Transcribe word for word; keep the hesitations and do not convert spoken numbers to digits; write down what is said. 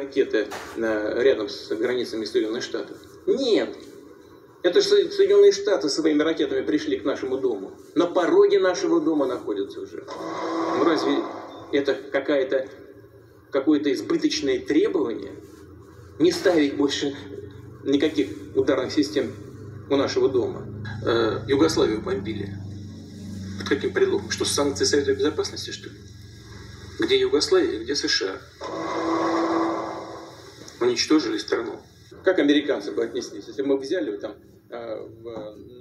ракеты рядом с границами Соединенных Штатов? Нет. Это же Соединенные Штаты своими ракетами пришли к нашему дому. На пороге нашего дома находятся уже. Ну разве это какая-то, какое-то избыточное требование? Не ставить больше никаких ударных систем у нашего дома. Э, Югославию бомбили. Под каким предлогом? Что, санкции Совета Безопасности, что ли? Где Югославия, где США? Уничтожили страну. Как американцы бы отнеслись, если бы мы взяли там э, в